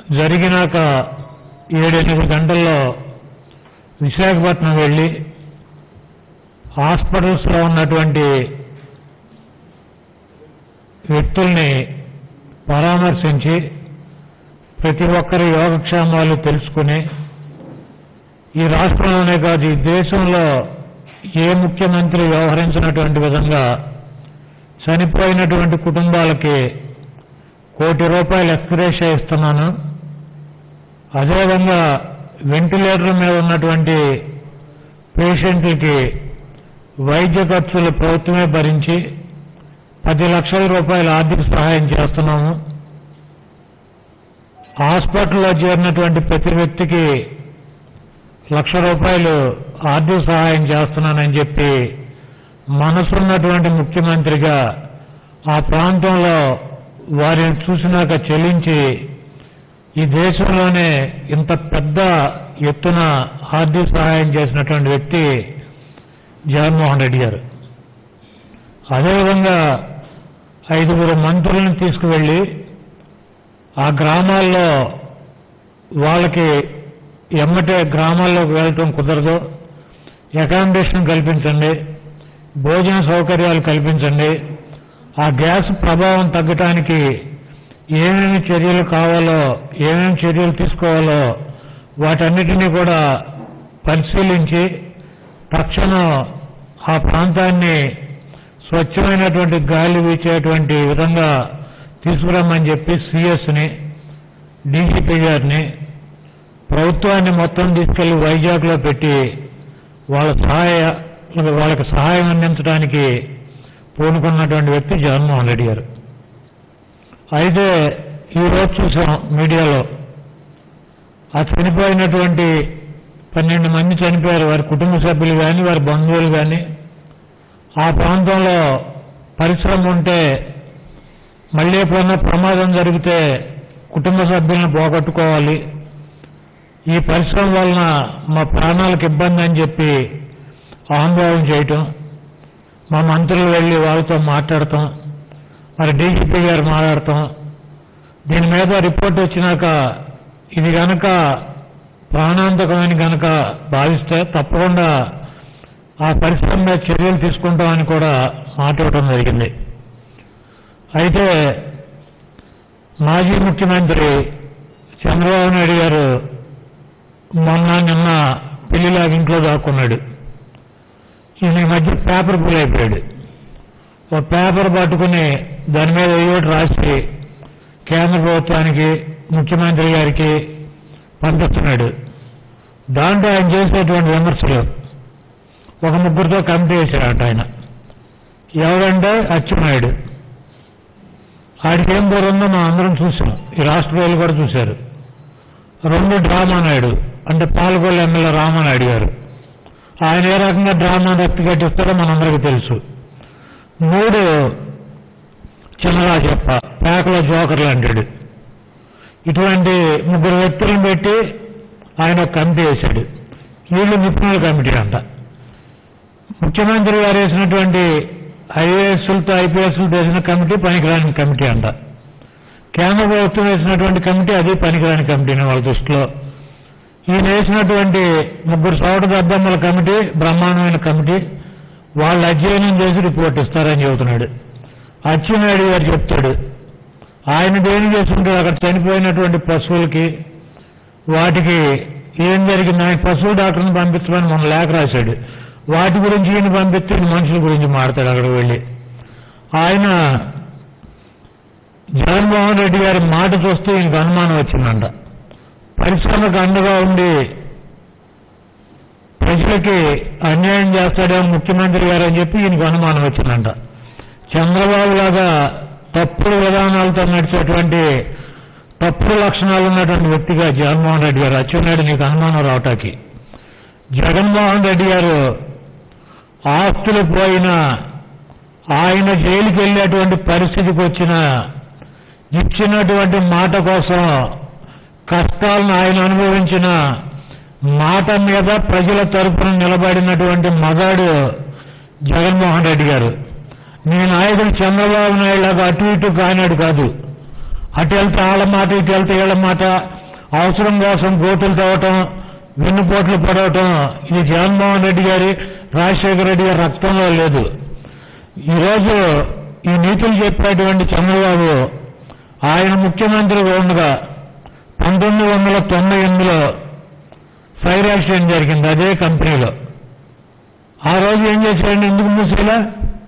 జరిగినాక 7-8 గంటల్లో విశాఖపట్నం వెళ్ళి హాస్పిటల్స్లో ఉన్నటువంటి వ్యక్తుల్ని పరామర్శించి ప్రతి ఒక్కరి యోగక్షేమాలు తెలుసుకుని ఈ రాష్ట్రంలోనే కాదు ఈ దేశంలో ఏ ముఖ్యమంత్రి వ్యవహరించినటువంటి విధంగా చనిపోయినటువంటి కుటుంబాలకి ₹1 కోటి ఎక్స్గ్రేషియా ఇస్తున్నాను. అదేవిధంగా వెంటిలేటర్ మీద ఉన్నటువంటి పేషెంట్లకి వైద్య ఖర్చులు ప్రభుత్వమే భరించి ₹10 లక్షల ఆర్థిక సహాయం చేస్తున్నాము. హాస్పిటల్లో చేరినటువంటి ప్రతి వ్యక్తికి ₹1,00,000 ఆర్థిక సహాయం చేస్తున్నానని చెప్పి మనసున్నటువంటి ముఖ్యమంత్రిగా ఆ ప్రాంతంలో వారిని చూసినాక చెల్లించి ఈ దేశంలోనే ఇంత పెద్ద ఎత్తున ఆర్థిక సహాయం చేసినటువంటి వ్యక్తి జగన్మోహన్ రెడ్డి గారు. అదేవిధంగా 5 మంత్రులను తీసుకువెళ్లి ఆ గ్రామాల్లో వాళ్ళకి ఎమ్మటే గ్రామాల్లోకి వెళ్ళటం కుదరదు, అకామిడేషన్ కల్పించండి, భోజన సౌకర్యాలు కల్పించండి, ఆ గ్యాస్ ప్రభావం తగ్గటానికి ఏమేమి చర్యలు కావాలో ఏమేమి చర్యలు తీసుకోవాలో వాటన్నిటినీ కూడా పరిశీలించి తక్షణం ఆ ప్రాంతాన్ని స్వచ్ఛమైనటువంటి గాలి వీచేటువంటి విధంగా తీసుకురమ్మని చెప్పి సిఎస్ని డీజీపీ గారిని ప్రభుత్వాన్ని మొత్తం తీసుకెళ్లి వైజాగ్లో పెట్టి వాళ్ళకి సహాయం అందించడానికి పూనుకున్నటువంటి వ్యక్తి జగన్మోహన్ రెడ్డి గారు. అయితే ఈరోజు చూసాం మీడియాలో ఆ చనిపోయినటువంటి 12 మంది చనిపోయారు. వారి కుటుంబ సభ్యులు కానీ వారి బంధువులు కానీ ఆ ప్రాంతంలో పరిశ్రమ ఉంటే మళ్ళీ ఎప్పుడన్నా ప్రమాదం జరిగితే కుటుంబ సభ్యులను పోగొట్టుకోవాలి, ఈ పరిశ్రమ వలన మా ప్రాణాలకు ఇబ్బంది అని చెప్పి ఆందోళన చేయటం, మా మంత్రులు వెళ్లి వాళ్ళతో మాట్లాడటం, మరి డీజీపీ గారు మాట్లాడటం, దీని మీద రిపోర్ట్ వచ్చినాక ఇది గనక ప్రాణాంతకమని గనక భావిస్తే తప్పకుండా ఆ పరిశ్రమ మీద చర్యలు తీసుకుంటామని కూడా మాట్లాడటం జరిగింది. అయితే మాజీ ముఖ్యమంత్రి చంద్రబాబు నాయుడు గారు నిన్న పెళ్లిలాగా ఇంట్లో దాక్కున్నాడు. ఈయన ఈ మధ్య పేపర్ పుల్ అయిపోయాడు. ఒక పేపర్ పట్టుకుని దాని మీద ఏదో రాసి కేంద్ర ప్రభుత్వానికి ముఖ్యమంత్రి గారికి పంపిస్తున్నాడు. దాంట్లో ఆయన చేసేటువంటి విమర్శలు ఒక 3 కమిటీ వేశారట ఆయన. ఎవరంటే అచ్చెన్నాయుడు. ఆడికి ఏం బోరుందో మనం అందరం చూసాం, ఈ రాష్ట్ర ప్రజలు కూడా చూశారు. 2 డ్రామా నాయుడు అంటే పాలకొల్లు ఎమ్మెల్యే రామానాయుడు గారు. ఆయన ఏ రకంగా డ్రామా రక్తి కట్టిస్తారో మనందరికీ తెలుసు. 3 చిన్నరాజప్ప పేకలో జోకర్లు అంటాడు. ఇటువంటి 3 వ్యక్తులను పెట్టి ఆయన ఒక కమిటీ వేశాడు. వీళ్ళు నిపుణుల కమిటీ అంట. ముఖ్యమంత్రి గారు వేసినటువంటి ఐఏఎస్లతో ఐపీఎస్లతో వేసిన కమిటీ పనికిరాని కమిటీ అంట. కేంద్ర ప్రభుత్వం వేసినటువంటి కమిటీ అది పనికిరాని కమిటీని వాళ్ళ దృష్టిలో. ఈయన వేసినటువంటి 3 సోట దద్దమ్మల కమిటీ బ్రహ్మాండమైన కమిటీ, వాళ్ళు అధ్యయనం చేసి రిపోర్ట్ ఇస్తారని చెబుతున్నాడు. అచ్చెన్నాయుడు గారు చెప్తాడు ఆయన దేని చేస్తుంటాడు, అక్కడ చనిపోయినటువంటి పశువులకి వాటికి ఏం జరిగింది, ఆయన పశువుల డాక్టర్ని పంపించమని మొన్న లేఖ రాశాడు. వాటి గురించి ఈయన పంపిస్తే మనుషుల గురించి మాడతాడు అక్కడికి వెళ్ళి. ఆయన జగన్మోహన్ రెడ్డి గారి మాట చూస్తే ఈయనకు అనుమానం వచ్చిందంట. పరిశ్రమకు అండగా ఉండి ప్రజలకి అన్యాయం చేస్తాడేమో ముఖ్యమంత్రి గారు అని చెప్పి ఈయనకు అనుమానం వచ్చిందంట. చంద్రబాబు లాగా తప్పుడు విధానాలతో నడిచేటువంటి తప్పుడు లక్షణాలు ఉన్నటువంటి వ్యక్తిగా జగన్మోహన్ రెడ్డి గారు. అచ్చెన్నాయుడు నీకు అనుమానం రావటానికి జగన్మోహన్ రెడ్డి గారు ఆస్తులు పోయినా ఆయన జైలుకి వెళ్ళేటువంటి పరిస్థితికి వచ్చిన ఇచ్చినటువంటి మాట కోసం కష్టాలను ఆయన అనుభవించిన మాట మీద ప్రజల తరపున నిలబడినటువంటి మగాడు జగన్మోహన్ రెడ్డి గారు. మీ నాయకుడు చంద్రబాబు నాయుడు లాగా అటు ఇటు కానాడు కాదు. అటు వెళ్తే వాళ్ళ మాట, ఇటు వెళ్తే వీళ్ళ మాట, అవసరం కోసం గోతులు తవ్వటం, వెన్నుపోట్లు పడవటం ఇది జగన్మోహన్ రెడ్డి గారి, రాజశేఖర రెడ్డి గారి రక్తంలో లేదు. ఈరోజు ఈ నీతులు చెప్పేటువంటి చంద్రబాబు ఆయన ముఖ్యమంత్రిగా ఉండగా 1998లో ఫైర్ యాక్సిడెంట్ జరిగింది అదే కంపెనీలో. ఆ రోజు ఏం చేశాడండి? ఎందుకు మూసేలా?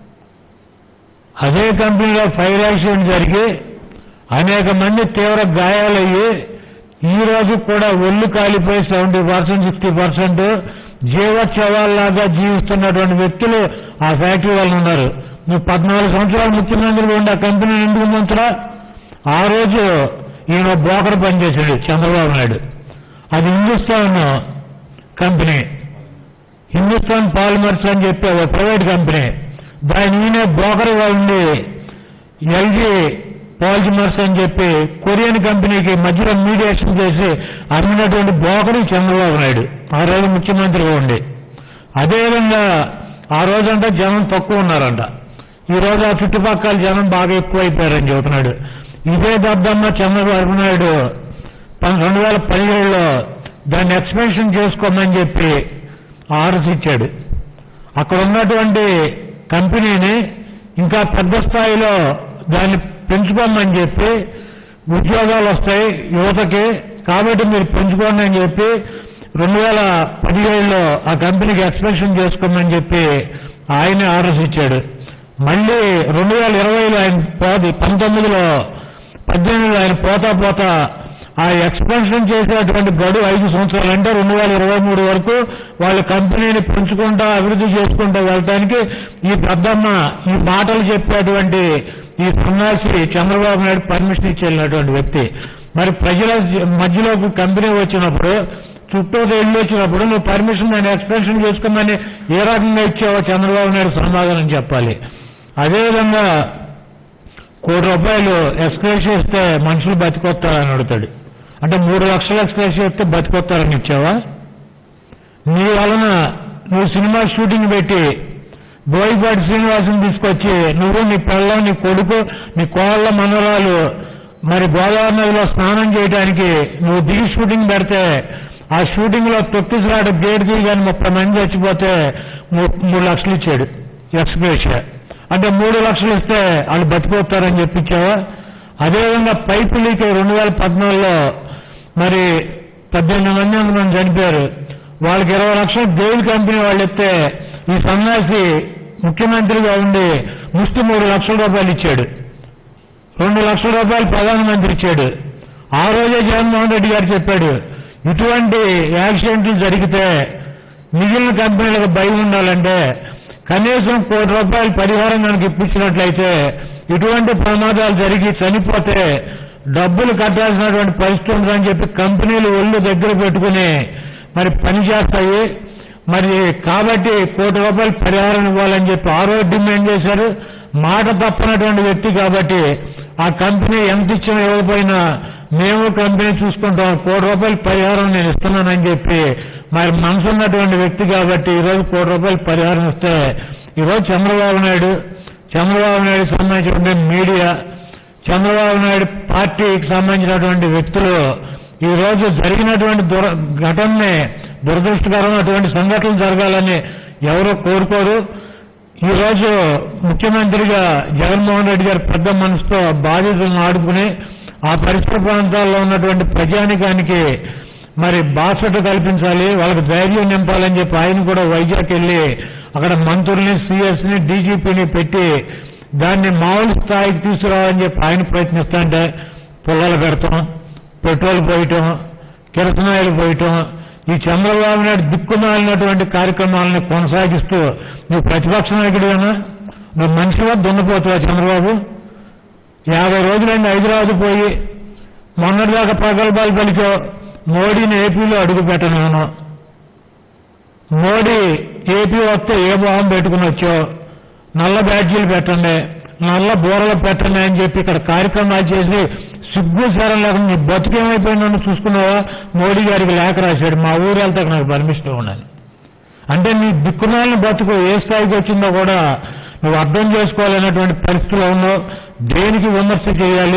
అదే కంపెనీలో ఫైర్ యాక్సిడెంట్ జరిగి అనేక మంది తీవ్ర గాయాలయ్యి ఈ రోజు కూడా ఒళ్ళు కాలిపోయి 70% 60% జీవోత్సవాల్లాగా జీవిస్తున్నటువంటి వ్యక్తులు ఆ ఫ్యాక్టరీ వాళ్ళు ఉన్నారు. నువ్వు 14 సంవత్సరాలు ముఖ్యమంత్రిగా ఉండి ఆ కంపెనీని ఎందుకు ముంచరా? ఆ రోజు ఈయన బ్రోకర్ పనిచేశాడు చంద్రబాబు నాయుడు. అది హిందుస్థాన్ కంపెనీ, హిందుస్థాన్ పాలిమర్స్ అని చెప్పి ఒక ప్రైవేట్ కంపెనీ. దాని ఈయన బ్రోకర్గా ఉండి ఎల్జీ పాలిమర్స్ అని చెప్పి కొరియన్ కంపెనీకి మధ్యలో మీడియేషన్ చేసి అమ్మినటువంటి బ్రోకరు చంద్రబాబు నాయుడు ఆ రోజు ముఖ్యమంత్రిగా ఉండి. అదేవిధంగా ఆ రోజంతా జనం తక్కువ ఉన్నారంట, ఈ రోజు ఆ చుట్టుపక్కల జనం బాగా ఎక్కువైపోయారని చెబుతున్నాడు. ఇదే దద్దమ్మ చంద్రబాబు నాయుడు 2017లో దాన్ని ఎక్స్పెన్షన్ చేసుకోమని చెప్పి ఆర్డర్స్ ఇచ్చాడు. అక్కడ ఉన్నటువంటి కంపెనీని ఇంకా పెద్ద స్థాయిలో దాన్ని పెంచుకోమని చెప్పి, ఉద్యోగాలు వస్తాయి యువతకి, కాబట్టి మీరు పెంచుకోండి అని చెప్పి 2017లో ఆ కంపెనీకి ఎక్స్పెన్షన్ చేసుకోమని చెప్పి ఆయనే ఆర్డర్స్ ఇచ్చాడు. మళ్ళీ 2020లో ఆయన 19లో 18లో ఆయన పోతా ఆ ఎక్స్పెన్షన్ చేసేటువంటి గడువు 5 సంవత్సరాలు, అంటే 2023 వరకు వాళ్ళ కంపెనీని పెంచుకుంటా అభివృద్ధి చేసుకుంటూ వెళ్ళటానికి ఈ పెద్దమ్మ ఈ మాటలు చెప్పేటువంటి ఈ సన్యాసి చంద్రబాబు నాయుడు పర్మిషన్ ఇచ్చి వెళ్ళినటువంటి వ్యక్తి. మరి ప్రజల మధ్యలోకి కంపెనీ వచ్చినప్పుడు, చుట్టూ ఇల్లు వచ్చినప్పుడు నువ్వు పర్మిషన్ దాన్ని ఎక్స్పెన్షన్ చేసుకోమని ఏ రకంగా ఇచ్చావో చంద్రబాబు నాయుడు సమాధానం చెప్పాలి. అదేవిధంగా ₹1 ఎక్స్ప్రెస్ చేస్తే మనుషులు బతికొస్తారని అడుగుతాడు. అంటే 3 లక్షలు ఎక్స్ప్రెస్ చేస్తే బతికొస్తారని ఇచ్చావా? నీ వలన నువ్వు సినిమా షూటింగ్ పెట్టి బోయపాటి శ్రీనివాసుని తీసుకొచ్చి నువ్వు, నీ పిల్లం, నీ కొడుకు, నీ కోళ్ల మనవరాలు మరి గోదావరి నదిలో స్నానం చేయడానికి నువ్వు దిగి షూటింగ్ పెడితే ఆ షూటింగ్ లో తొక్కిసలాట గేట్ దిగాని 30 మంది చచ్చిపోతే 3 లక్షలు ఇచ్చాడు ఎక్స్ప్రెస్. అంటే 3 లక్షలు ఇస్తే వాళ్ళు బతికొస్తారని చెప్పించావా? అదేవిధంగా పైపు లీక్ 2014లో మరి 18 మంది చనిపోయారు. వాళ్ళకి 20 లక్షలు గెయిల్ కంపెనీ వాళ్ళు ఇస్తే ఈ సన్యాసి ముఖ్యమంత్రిగా ఉండి ముష్టి ₹3 లక్షలు ఇచ్చాడు. ₹2 లక్షల ప్రధానమంత్రి ఇచ్చాడు. ఆ రోజే జగన్మోహన్ రెడ్డి గారు చెప్పాడు, ఇటువంటి యాక్సిడెంట్లు జరిగితే మిగిలిన కంపెనీలకు భయం ఉండాలంటే కనీసం ₹1 పరిహారం మనకి ఇప్పించినట్లయితే ఇటువంటి ప్రమాదాలు జరిగి చనిపోతే డబ్బులు కట్టాల్సినటువంటి పరిస్థితి ఉందని చెప్పి కంపెనీలు ఒళ్ళు దగ్గర పెట్టుకుని మరి పనిచేస్తాయి. మరి కాబట్టి ₹1 పరిహారం ఇవ్వాలని చెప్పి ఆ రోజు డిమాండ్ చేశారు. మాట తప్పనటువంటి వ్యక్తి కాబట్టి ఆ కంపెనీ ఎంత ఇచ్చినా ఇవ్వకపోయినా మేము కంపెనీ చూసుకుంటాం, ₹1 పరిహారం నేను ఇస్తున్నానని చెప్పి మరి మనసున్నటువంటి వ్యక్తి కాబట్టి ఈరోజు ₹1 పరిహారం ఇస్తే ఈరోజు చంద్రబాబు నాయుడు సంబంధించినటువంటి మీడియా, చంద్రబాబు నాయుడు పార్టీకి సంబంధించినటువంటి వ్యక్తులు ఈ రోజు జరిగినటువంటి ఘటనని దురదృష్టకరం, అటువంటి సంఘటనలు జరగాలని ఎవరో కోరుకోరు. ఈ రోజు ముఖ్యమంత్రిగా జగన్మోహన్ రెడ్డి గారు పెద్ద మనసుతో బాధితులను ఆడుకుని ఆ పరిసర ప్రాంతాల్లో ఉన్నటువంటి ప్రజానికానికి మరి బాసట కల్పించాలి, వాళ్ళకి ధైర్యం నింపాలని చెప్పి ఆయన కూడా వైజాగ్ వెళ్లి అక్కడ మంత్రుల్ని, సీఎస్ని, డీజీపీని పెట్టి దాన్ని మామూలు స్థాయికి తీసుకురావాలని చెప్పి ఆయన ప్రయత్నిస్తుంటే పుల్లలు పెడతాం, పెట్రోల్ పోయటం, కిరసనాయిలు పోయటం, ఈ చంద్రబాబు నాయుడు దిక్కుమాలినటువంటి కార్యక్రమాలను కొనసాగిస్తూ నువ్వు ప్రతిపక్ష నాయకుడివేనా? నువ్వు మనిషిగా దున్నపోతావా చంద్రబాబు? 50 రోజులైంది హైదరాబాద్ పోయి, మొన్నటిదాకా ప్రగల్భాలు పలికో మోడీని ఏపీలో అడుగు పెట్టను. మోడీ ఏపీ వస్తే ఏ మొహం పెట్టుకుని వచ్చో, నల్ల బ్యాడ్జీలు పెట్టండి, నల్ల బూరలు పెట్టండి అని చెప్పి ఇక్కడ కార్యక్రమాలు చేసి సిగ్గు సారం లేకుండా నీ బతుకేమైపోయిందని చూసుకున్నావా? మోడీ గారికి లేఖ రాశాడు, మా ఊరు వెళ్తే నాకు పర్మిషన్ ఇవ్వండి. అంటే నీ దిక్కుమాలిన బతుకు ఏ స్థాయికి వచ్చిందో కూడా నువ్వు అర్థం చేసుకోవాలనేటువంటి పరిస్థితిలో ఉన్నావు. దేనికి విమర్శ చేయాలి,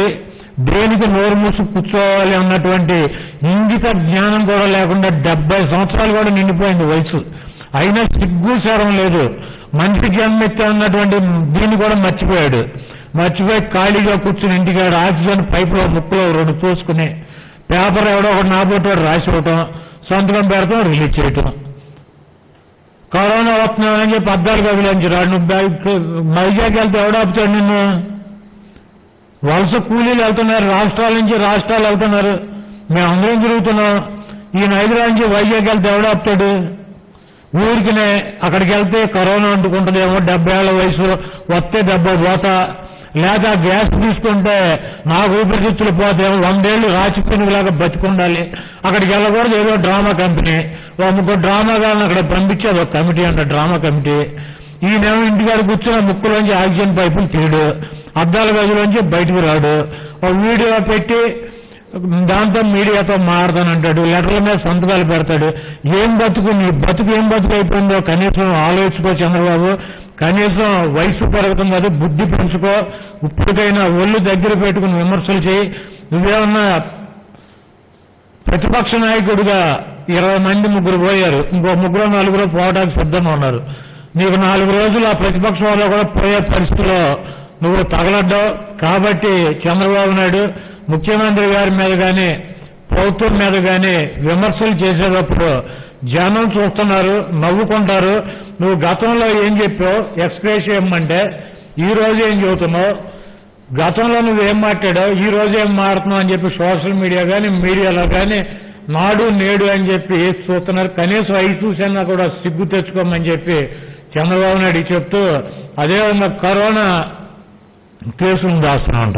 దేనికి నోరు మూసి కూర్చోవాలి అన్నటువంటి ఇంగిత జ్ఞానం కూడా లేకుండా 70 సంవత్సరాలు కూడా నిండిపోయింది వయసు. అయినా సిగ్గు శరం లేదు. మనిషి జన్మెత్తే అన్నటువంటి దీన్ని కూడా మర్చిపోయాడు. మర్చిపోయి ఖాళీగా కూర్చుని ఇంటికాడ ఆక్సిజన్ పైపులో ముక్కులో 2 పోసుకుని పేపర్ ఎవడో ఒకటి నాబోటాడు రాసి ఇవ్వటం, సంతకం పెడతాం, రిలీజ్ చేయటం. కరోనా వస్తున్నామని చెప్పి అద్దాలు కదిలించరాడు. నువ్వు వైజాగ్ వెళ్తే ఎవడాపుతాడు నిన్ను? వలస కూలీలు వెళ్తున్నారు, రాష్ట్రాల నుంచి రాష్ట్రాలు వెళ్తున్నారు, మేమందరం తిరుగుతున్నాం. ఈయన హైదరాబాద్ నుంచి వైజాగ్ వెళ్తే ఎవడాపుతాడు? ఊరికినే అక్కడికి వెళ్తే కరోనా అంటుకుంటుందేమో, 70 ఏళ్ల వయసు వస్తే 70 పోతా, లేదా గ్యాస్ తీసుకుంటే నాకు ఊపిరితిత్తులు పోతేమో 100 ఏళ్ళు రాచిపోయినలాగా బతికుండాలి. అక్కడికి వెళ్ళకూడదు, ఏదో డ్రామా కంపెనీ, ఒక డ్రామా గారిని అక్కడ పంపించేది ఒక కమిటీ అంట, డ్రామా కమిటీ. ఈయనేమో ఇంటికాడ కూర్చున్న ముక్కులోంచి ఆక్సిజన్ పైపులు తీయడు, అద్దాల గదిలోంచి బయటకు రాడు, ఒక వీడియో పెట్టి దాంతో మీడియాతో మారతానంటాడు, లెటర్ల మీద సంతకాలు పెడతాడు. ఏం బతుకు, నీ బతుకు ఏం బతుకు అయిపోయిందో కనీసం ఆలోచించుకో చంద్రబాబు. కనీసం వయసు పెరుగుతుంది, అది బుద్ధి పెంచుకో. ఇప్పటికైనా ఒళ్ళు దగ్గర పెట్టుకుని విమర్శలు చేయి. నువ్వేమన్నా ప్రతిపక్ష నాయకుడిగా 20 మంది 3 పోయారు, ఇంకో 3 4 పోవడానికి సిద్ధంగా ఉన్నారు. నీకు 4 రోజులు ఆ ప్రతిపక్ష వాళ్ళు కూడా పోయే పరిస్థితిలో నువ్వు తగలడ్డావు. కాబట్టి చంద్రబాబు నాయుడు ముఖ్యమంత్రి గారి మీద కానీ ప్రభుత్వం మీద కానీ విమర్శలు చేసేటప్పుడు జనం చూస్తున్నారు, నవ్వుకుంటారు. నువ్వు గతంలో ఏం చెప్పావు ఎక్స్ప్రెస్ చేయమంటే ఈ రోజు ఏం చెబుతున్నావు, గతంలో నువ్వేం మాట్లాడావు ఈ రోజు ఏం మారుతున్నావు అని చెప్పి సోషల్ మీడియా కానీ మీడియాలో కానీ నాడు నేడు అని చెప్పి చూస్తున్నారు. కనీసం అవి చూసినా కూడా సిగ్గు తెచ్చుకోమని చెప్పి చంద్రబాబు నాయుడు చెప్తూ, అదేవిధంగా కరోనా కేసులు దాస్తున్నామంట.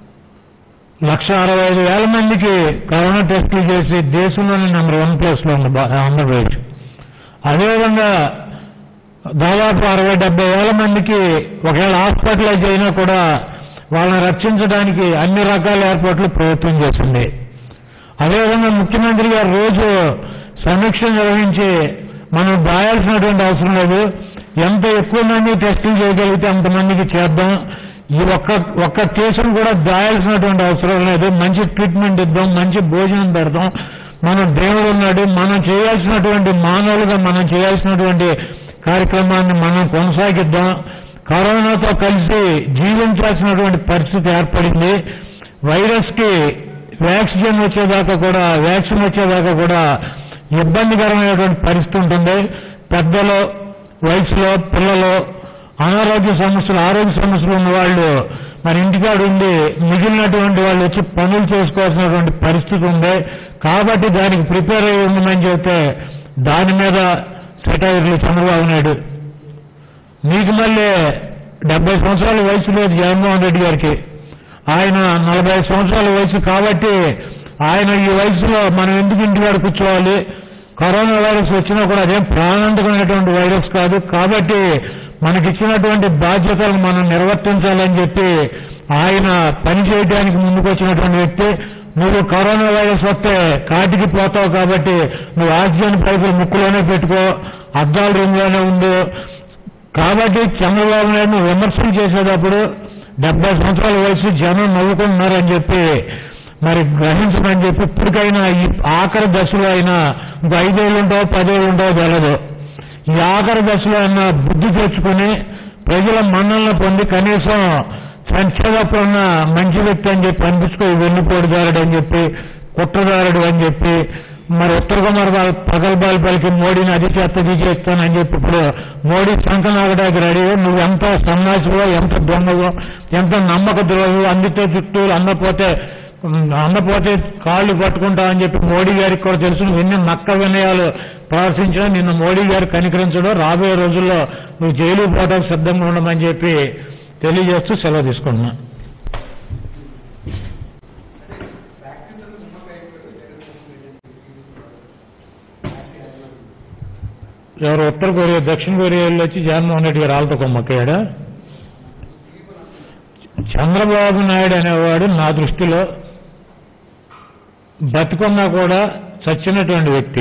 1,65,000 మందికి కరోనా టెస్టులు చేసి దేశంలోనే నెంబర్ 1 ప్లేస్లో ఉంది ఆంధ్రప్రదేశ్. అదేవిధంగా దాదాపు 60-70 వేల మందికి ఒకవేళ హాస్పిటలైజ్ అయినా కూడా వాళ్ళని రక్షించడానికి అన్ని రకాల ఏర్పాట్లు ప్రభుత్వం చేసింది. అదేవిధంగా ముఖ్యమంత్రి గారు రోజు సమీక్ష నిర్వహించి మనం దాయాల్సినటువంటి అవసరం లేదు, ఎంత ఎక్కువ మంది టెస్టులు చేయగలిగితే అంతమందికి చేద్దాం, ఈ ఒక్క కేసును కూడా దాయాల్సినటువంటి అవసరం లేదు, మంచి ట్రీట్మెంట్ ఇద్దాం, మంచి భోజనం పెడదాం, మన దేవుడు ఉన్నాడు, మనం చేయాల్సినటువంటి మానవులుగా మనం చేయాల్సినటువంటి కార్యక్రమాన్ని మనం కొనసాగిద్దాం. కరోనాతో కలిసి జీవించాల్సినటువంటి పరిస్థితి ఏర్పడింది. వైరస్ కి వ్యాక్సిన్ వచ్చేదాకా కూడా ఇబ్బందికరమైనటువంటి పరిస్థితి ఉంటుంది. పెద్దలు, వయసులో పిల్లలు, అనారోగ్య సమస్యలు, ఆరోగ్య సమస్యలు ఉన్న వాళ్ళు మరి ఇంటికాడు ఉండి మిగిలినటువంటి వాళ్ళు వచ్చి పనులు చేసుకోవాల్సినటువంటి పరిస్థితి ఉంది. కాబట్టి దానికి ప్రిపేర్ అయ్యి ఉండమని చెప్తే దాని మీద సెటైర్లు చంద్రబాబు నాయుడు. మీకు మళ్ళీ 70 సంవత్సరాల వయసు లేదు జగన్మోహన్ రెడ్డి గారికి, ఆయన 45 సంవత్సరాల వయసు. కాబట్టి ఆయన ఈ వయసులో మనం ఎందుకు ఇంటికాడ కూర్చోవాలి, కరోనా వైరస్ వచ్చినా కూడా అదేం ప్రాణాంతకమైనటువంటి వైరస్ కాదు, కాబట్టి మనకిచ్చినటువంటి బాధ్యతలను మనం నిర్వర్తించాలని చెప్పి ఆయన పని చేయడానికి ముందుకు వచ్చినటువంటి వ్యక్తి. నువ్వు కరోనా వైరస్ వస్తే కాటికి పోతావు కాబట్టి నువ్వు ఆక్సిజన్ పైపులు ముక్కులోనే పెట్టుకో, అద్దాల రూమ్లోనే ఉండు. కాబట్టి చంద్రబాబు నాయుడు విమర్శలు చేసేటప్పుడు 70 సంవత్సరాల వయసు జనం నవ్వుకుంటున్నారని చెప్పి మరి గ్రహించమని చెప్పి ఇప్పటికైనా ఈ ఆఖరి దశలో అయినా ఇంకో 5 ఏళ్ళు ఉంటావో 10 ఏళ్ళు ఉంటావో తెలదు, ఈ ఆఖరి దశలో అయినా బుద్ధి తెచ్చుకుని ప్రజల మన్నలను పొంది కనీసం సంక్షేమప్పుడున్న మంచి వ్యక్తి అని చెప్పి అనిపించుకో, వెన్నుపోటుదారుడు అని చెప్పి, కుట్రదారుడు అని చెప్పి, మరి ఉత్తర కుమార్ పగల్బాల్ పలికి మోడీని అది చేస్తానని చెప్పి ఇప్పుడు మోడీ సంకనాగడానికి రెడీ. నువ్వు ఎంత సన్నాసివో, ఎంత దొంగవో, ఎంత నమ్మక ద్రోహి, అందితే చుట్టూ అన్నపోతే కాళ్ళు పట్టుకుంటావని చెప్పి మోడీ గారికి కూడా తెలుసు. నువ్వు ఎన్ని నక్క వినయాలు ప్రదర్శించినా నిన్ను మోడీ గారు కనికరించడం, రాబోయే రోజుల్లో నువ్వు జైలు పోవడానికి సిద్ధంగా ఉండమని చెప్పి తెలియజేస్తూ సెలవు తీసుకుంటున్నా. ఎవరు ఉత్తర కొరియా, దక్షిణ కొరియాలో వచ్చి జగన్మోహన్ రెడ్డి గారు వాళ్ళతో కొమ్మక్కాడా? చంద్రబాబు నాయుడు అనేవాడు నా దృష్టిలో బతుకున్నా కూడా చచ్చినటువంటి వ్యక్తి.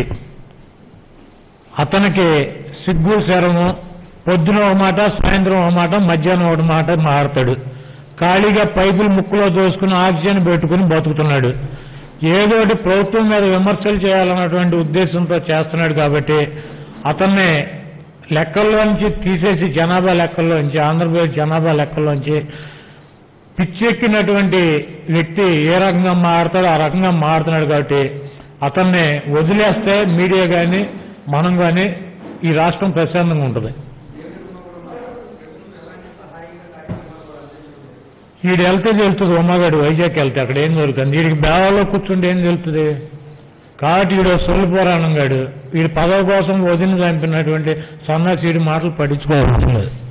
అతనికి సిగ్గు శరము, పొద్దున ఒక మాట, సాయంత్రం ఒక మాట, మధ్యాహ్నం ఒక మాట మాట్లాడతాడు. ఖాళీగా పైపులు ముక్కులో దోసుకుని ఆక్సిజన్ పెట్టుకుని బతుకుతున్నాడు. ఏదోటి ప్రభుత్వం మీద విమర్శలు చేయాలన్నటువంటి ఉద్దేశంతో చేస్తున్నాడు కాబట్టి అతన్ని లెక్కల్లోంచి తీసేసి జనాభా లెక్కల్లోంచి, ఆంధ్రప్రదేశ్ జనాభా లెక్కల్లోంచి పిచ్చెక్కినటువంటి వ్యక్తి ఏ రకంగా మారుతాడో ఆ రకంగా మారుతున్నాడు. కాబట్టి అతన్ని వదిలేస్తే మీడియా కానీ మనం కానీ ఈ రాష్ట్రం ప్రశాంతంగా ఉంటుంది. వీడు వెళ్తే తెలుస్తుంది, ఉమ్మగాడు వైజాగ్ వెళ్తే అక్కడ ఏం జరుగుతుంది, వీడికి బేవాలో కూర్చుంటే ఏం తెలుస్తుంది. కాబట్టి వీడు సొల్లు పురాణం గాడు, వీడి పదవి కోసం వదిలి చంపినటువంటి సన్నాసి వీడి మాటలు పట్టించుకోవాల్సింది.